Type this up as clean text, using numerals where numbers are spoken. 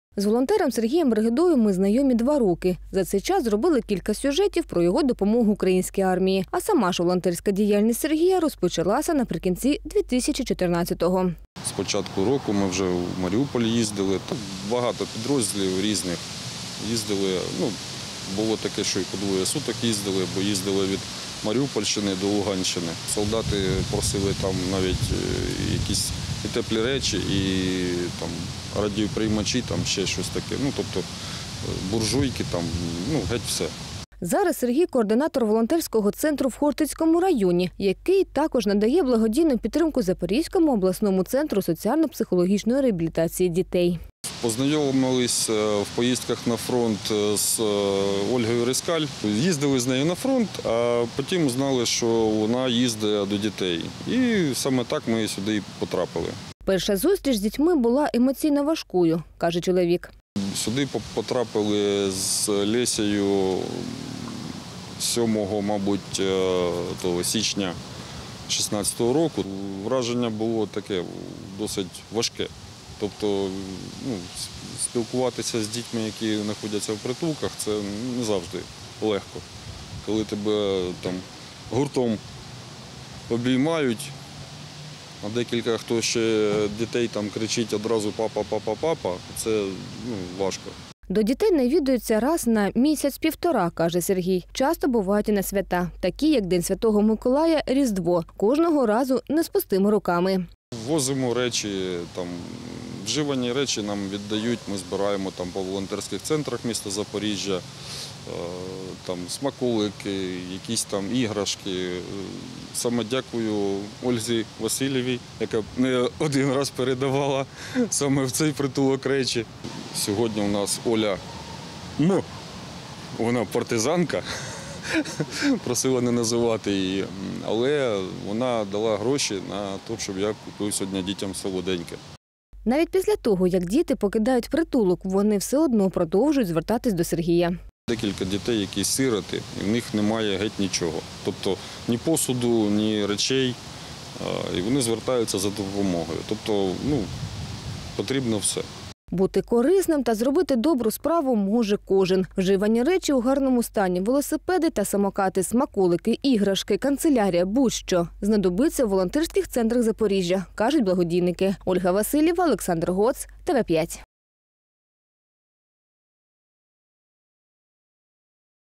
З волонтером Сергієм Бригидою ми знайомі 2 роки. За цей час зробили кілька сюжетів про його допомогу українській армії. А сама ж волонтерська діяльність Сергія розпочалася наприкінці 2014-го. З початку року ми вже в Маріуполь їздили. Там багато підрозділів різних їздили. Було таке, що і по 2 суток їздили, бо їздили від Маріупольщини до Луганщини. Солдати просили там навіть якісь і теплі речі, і там радіоприймачі, там ще щось таке. Тобто буржуйки, там, геть все. Зараз Сергій – координатор волонтерського центру в Хортицькому районі, який також надає благодійну підтримку Запорізькому обласному центру соціально-психологічної реабілітації дітей. Познайомились в поїздках на фронт з Ольгою Рискаль. Їздили з нею на фронт, а потім знали, що вона їздить до дітей. І саме так ми сюди і потрапили. Перша зустріч з дітьми була емоційно важкою, каже чоловік. Сюди потрапили з Лесею 7, мабуть, січня 16-го року. Враження було таке досить важке. Тобто спілкуватися з дітьми, які знаходяться в притулках, це не завжди легко. Коли тебе там гуртом обіймають, а декілька хто ще дітей там кричить одразу «папа, папа, папа», це важко. До дітей навідуються раз на місяць-півтора, каже Сергій. Часто бувають і на свята, такі як День Святого Миколая, Різдво. Кожного разу не з пустими руками. Возимо речі, там, вживані речі нам віддають, ми збираємо там по волонтерських центрах міста Запоріжжя, там смаколики, якісь там іграшки. Саме дякую Ользі Васильєвій, яка не один раз передавала саме в цей притулок речі. Сьогодні у нас Оля, вона партизанка, просила не називати її, але вона дала гроші на те, щоб я купив сьогодні дітям солоденьке. Навіть після того, як діти покидають притулок, вони все одно продовжують звертатись до Сергія. Декілька дітей, які сироти, і в них немає геть нічого. Тобто ні посуду, ні речей, і вони звертаються за допомогою. Тобто, потрібно все. Бути корисним та зробити добру справу може кожен. Вживані речі у гарному стані, велосипеди та самокати, смаколики, іграшки, канцелярія, будь-що знадобиться в волонтерських центрах Запоріжжя, кажуть благодійники. Ольга Васильєва, Олександр Гоц, ТВ5.